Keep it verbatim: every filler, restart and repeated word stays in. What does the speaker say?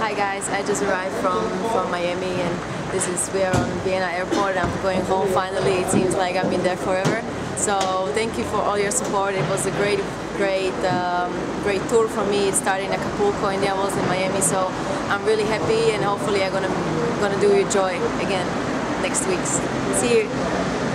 Hi guys, I just arrived from, from Miami and this is, we are on Vienna airport and I'm going home finally. It seems like I've been there forever. So thank you for all your support. It was a great, great, um, great tour for me. It started in Acapulco and then I was in Miami. So I'm really happy and hopefully I'm gonna, gonna do you joy again next week. See you.